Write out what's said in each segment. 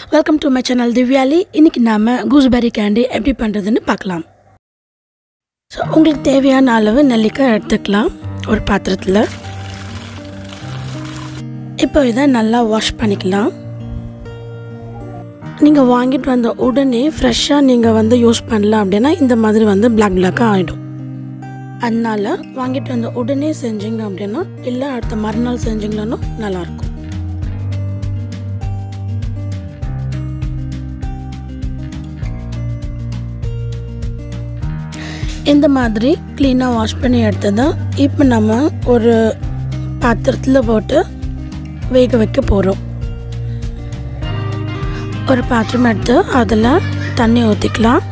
Welcome to my channel Dhivyaali. இன்னைக்கு நாம Gooseberry candy எப்படி பண்றதுன்னு பார்க்கலாம். So உங்களுக்கு தேவையான அளவு நெல்லிக்காய் எடுத்துக்கலாம் ஒரு பாத்திரத்துல. இப்போ இத நல்லா வாஷ் பண்ணிக்கலாம். நீங்க வாங்கிட்டு வந்த உடனே ஃப்ரெஷா நீங்க யூஸ் பண்ணலாம் அப்படினா இந்த மாதிரி black ஆயிடும். அதனால வாங்கிட்டு வந்த உடனே செஞ்சீங்க அப்படினா இல்ல அடுத்த மறுநாள் செஞ்சீங்களானோ நல்லா இருக்கும். இந்த மாதிரி க்ளீனா வாஷ் பண்ணி எடுத்ததா இப்போ நம்ம ஒரு பாத்திரத்துல போட்டு வேக வைக்க போறோம். ஒரு பாத்திரம் எடுத்து அதுல தண்ணி ஊத்திக்கலாம்.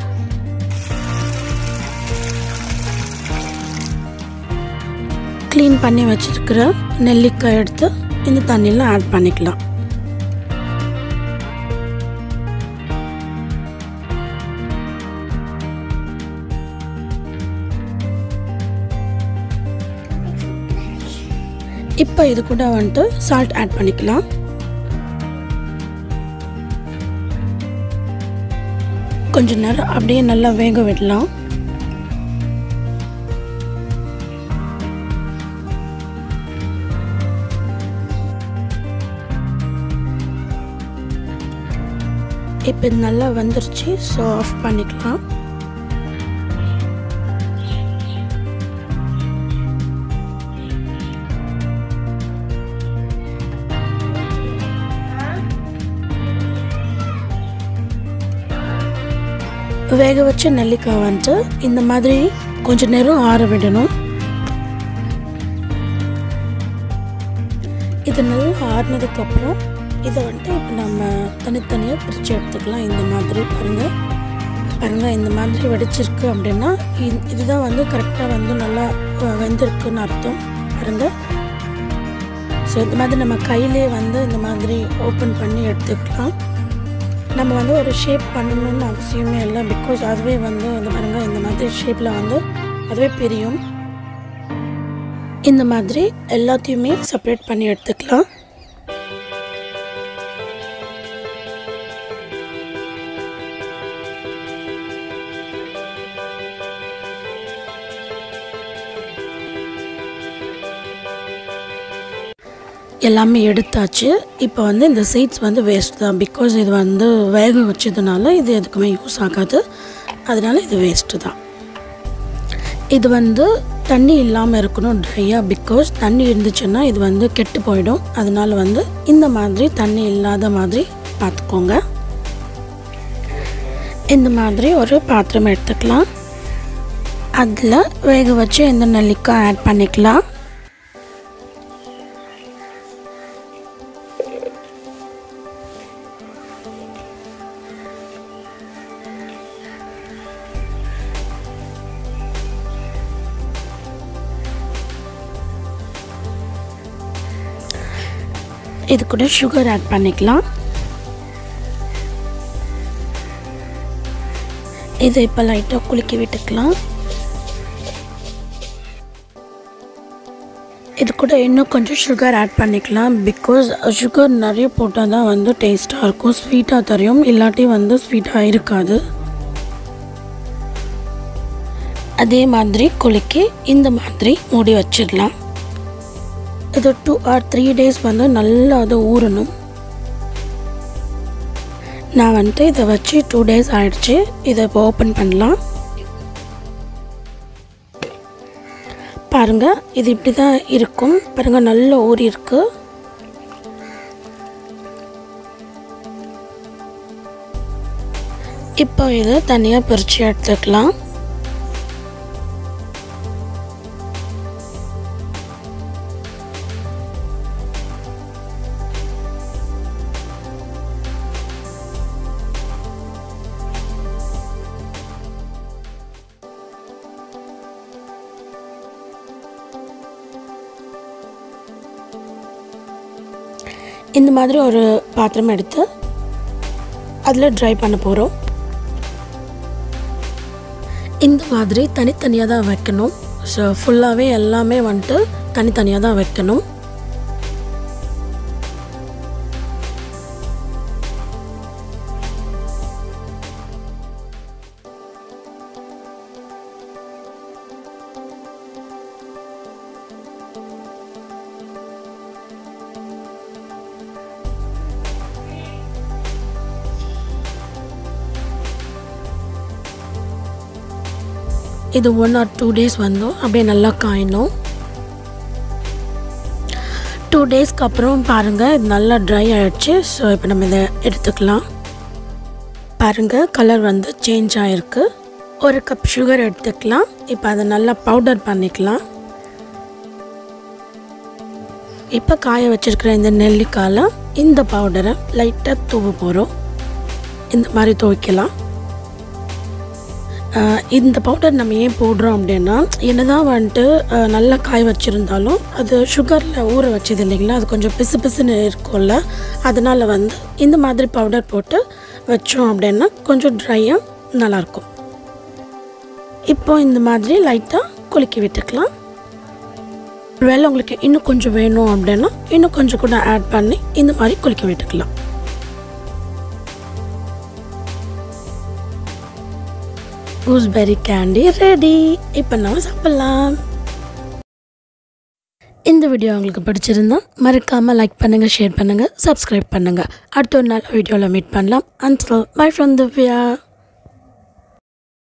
க்ளீன் பண்ணி வச்சிருக்கிற நெல்லிக்காய் எடுத்து இந்த தண்ணில ஆட் பண்ணிக்கலாம். இப்போ இது கூட salt ஆட் பண்ணிக்கலாம். கொஞ்ச நேரம் அப்படியே நல்லா வேக விடலாம். இப்போ நல்லா வெந்துருச்சு. சோ ஆஃப் பண்ணிக்கலாம். வேக வச்ச நெல்லிக்காய் இந்த மாதிரி கொஞ்ச நேரம் ஆற விடணும். இது நல்லா ஆறினதுக்கு அப்புறம் இதை இப்போ நம்ம தனித்தனியாக பிரித்து எடுத்துக்கலாம். இந்த மாதிரி பாருங்க இந்த மாதிரி வெடிச்சிருக்கு அப்படின்னா இதுதான் கரெக்டாக நல்லா வெந்திருக்குன்னு அர்த்தம். பாருங்க. ஸோ இந்த மாதிரி நம்ம கையிலே இந்த மாதிரி ஓப்பன் பண்ணி எடுத்துக்கலாம். நம்ம ஒரு ஷேப் பண்ணணும்னு அவசியமே இல்லை. பிகாஸ் அதுவே பாருங்க இந்த மாதிரி ஷேப்பில் அதுவே பிரியும். இந்த மாதிரி எல்லாத்தையுமே செப்பரேட் பண்ணி எடுத்துக்கலாம். எல்லாமே எடுத்தாச்சு. இப்போ இந்த சீட்ஸ் வேஸ்ட் தான். பிகாஸ் இது வேக வச்சதுனால இது எதுக்குமே யூஸ் ஆகாது. அதனால இது வேஸ்ட்டு தான். இது தண்ணி இல்லாமல் இருக்கணும் ட்ரையாக. பிகாஸ் தண்ணி இருந்துச்சுன்னா இது கெட்டு போயிடும். அதனால இந்த மாதிரி தண்ணி இல்லாத மாதிரி பார்த்துக்கோங்க. இந்த மாதிரி ஒரு பாத்திரம் எடுத்துக்கலாம். அதில் வேக வச்சு இந்த நெல்லிக்காய் ஆட் பண்ணிக்கலாம். இது கூட சுகர் ஆட் பண்ணிக்கலாம். இதை இப்போ லைட்டாக குலுக்கி விட்டுக்கலாம். இது கூட இன்னும் கொஞ்சம் சுகர் ஆட் பண்ணிக்கலாம். பிகாஸ் சுகர் நிறைய போட்டால் தான் டேஸ்ட்டாக இருக்கும். ஸ்வீட்டாக தெரியும், இல்லாட்டி ஸ்வீட்டாக இருக்காது. அதே மாதிரி குலுக்கி இந்த மாதிரி மூடி வச்சிடலாம். இது 2 or 3 days நல்லா அது ஊறணும். நான் இதை வச்சு 2 days ஆயிடுச்சு. இதை இப்போ ஓப்பன் பண்ணலாம். பாருங்க இது இப்படி தான் இருக்கும். பாருங்க நல்லா ஊறி இருக்கு. இப்போ இதை தனியாக பிரித்து எடுத்துக்கலாம். இந்த மாதிரி ஒரு பாத்திரம் எடுத்து அதில் ட்ரை பண்ண போகிறோம். இந்த மாதிரி தனித்தனியாக தான் வைக்கணும். ஸோ ஃபுல்லாகவே எல்லாமே தனித்தனியாக தான் வைக்கணும். இது 1 or 2 days வந்து அப்படியே நல்லா காயணும். 2 daysக்கு அப்புறம் பாருங்கள் இது நல்லா ட்ரை ஆகிடுச்சு. ஸோ இப்போ நம்ம இதை எடுத்துக்கலாம். பாருங்கள் கலர் வந்து சேஞ்ச் ஆகிருக்கு. 1 கப் சுகர் எடுத்துக்கலாம். இப்போ அதை நல்லா பவுடர் பண்ணிக்கலாம். இப்போ காய வச்சுருக்கிற இந்த நெல்லிக்காயில் இந்த பவுடரை லைட்டாக தூவ போகிறோம். இந்த மாதிரி துவைக்கலாம். இந்த பவுடர் நம்ம ஏன் போடுறோம் அப்படின்னா, என்னதான் வந்துட்டு நல்லா காய வச்சுருந்தாலும் அது சுகரில் ஊற வச்சது இல்லைங்களா, அது கொஞ்சம் பிசு பிசுன்னு இருக்கும்ல. அதனால் வந்து இந்த மாதிரி பவுடர் போட்டு வச்சோம் அப்படின்னா கொஞ்சம் ட்ரையாக நல்லாயிருக்கும். இப்போ இந்த மாதிரி லைட்டாக குலுக்கி விட்டுக்கலாம். ஒருவேளை உங்களுக்கு இன்னும் கொஞ்சம் வேணும் அப்படின்னா இன்னும் கொஞ்சம் கூட ஆட் பண்ணி இந்த மாதிரி குலுக்கி விட்டுக்கலாம். Gooseberry candy ready. இப்போ நம்ம சாப்பிட்லாம். இந்த வீடியோ உங்களுக்கு பிடிச்சிருந்தா மறக்காமல் லைக் பண்ணுங்கள், ஷேர் பண்ணுங்கள், சப்ஸ்கிரைப் பண்ணுங்கள். அடுத்த ஒரு நாள் வீடியோவில் மீட் பண்ணலாம். Until bye from Divya.